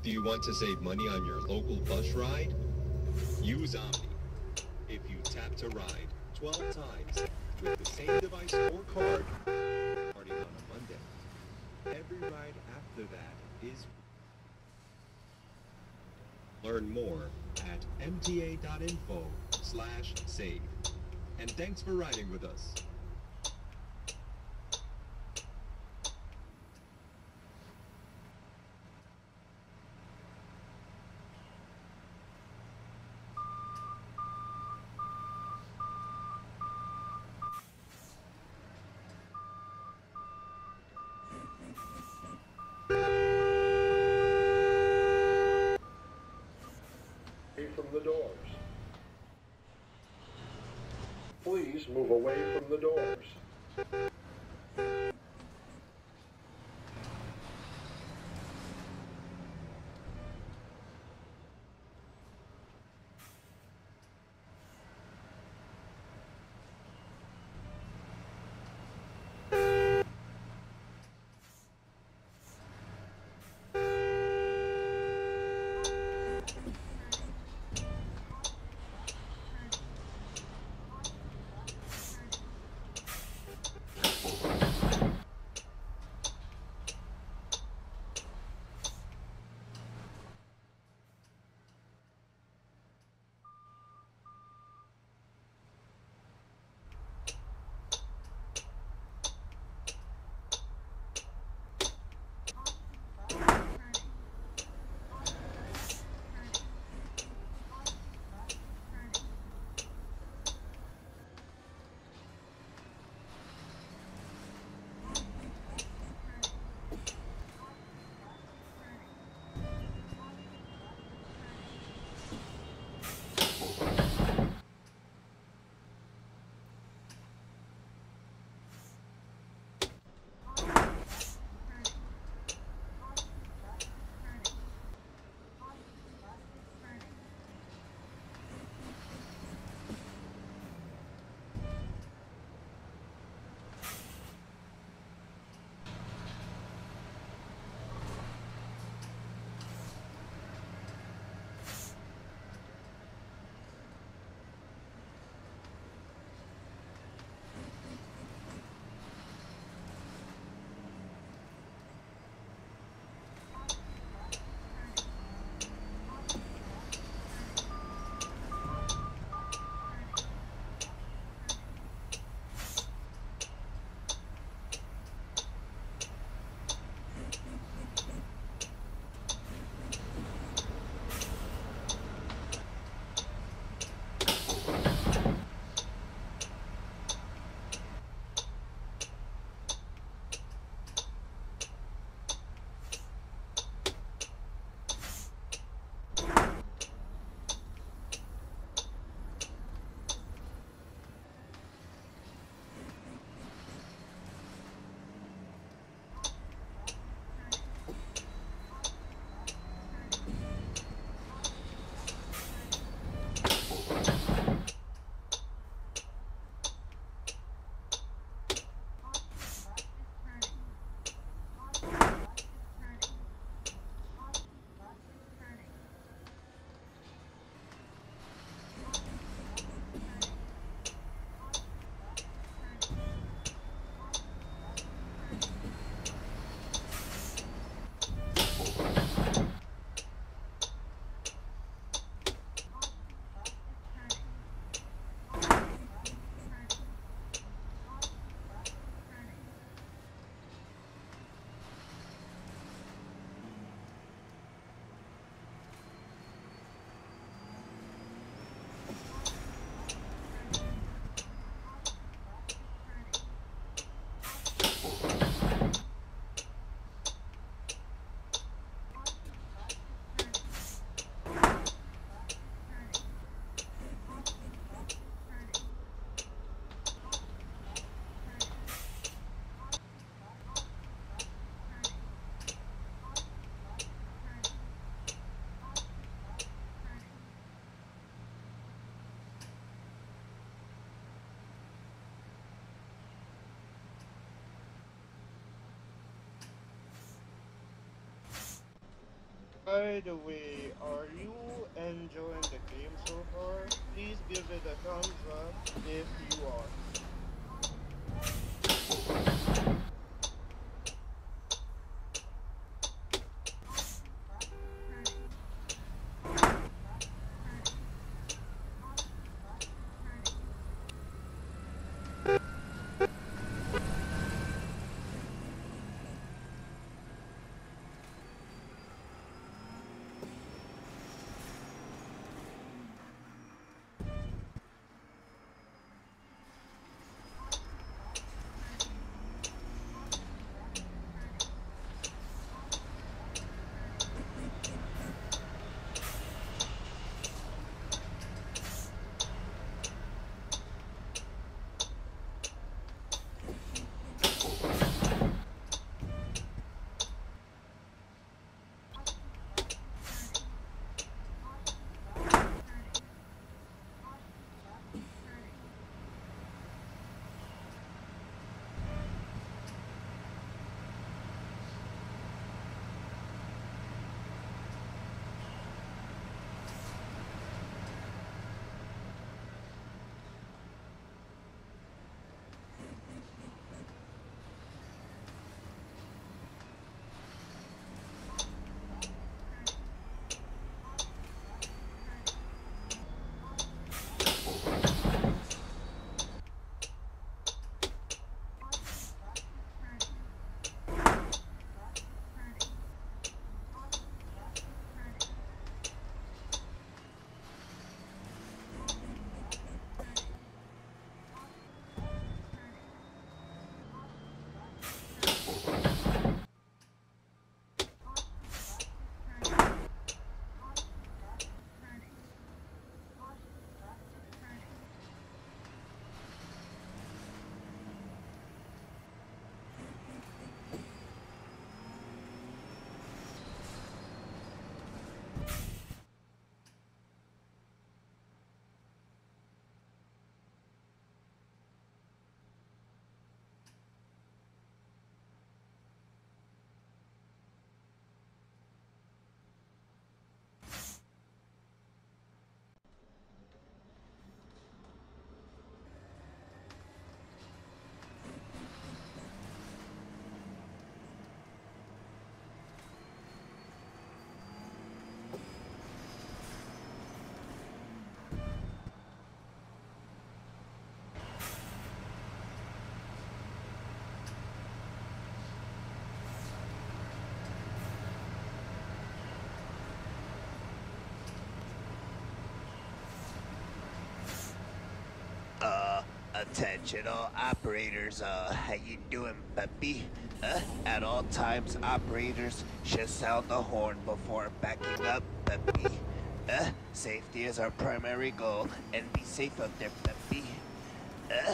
Do you want to save money on your local bus ride? Use Omni. If you tap to ride 12 times with the same device or card, starting on a Monday, every ride after that is... Learn more at mta.info/save. And thanks for riding with us. From the doors. Please move away from the doors. By the way, are you enjoying the game so far? Please give it a thumbs up if you are. Attention all operators, how you doing, puppy? At all times, operators should sound the horn before backing up, puppy. Safety is our primary goal, and be safe out there, puppy. Uh.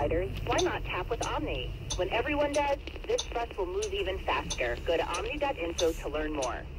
riders, why not tap with Omni? When everyone does, this bus will move even faster. Go to omni.info to learn more.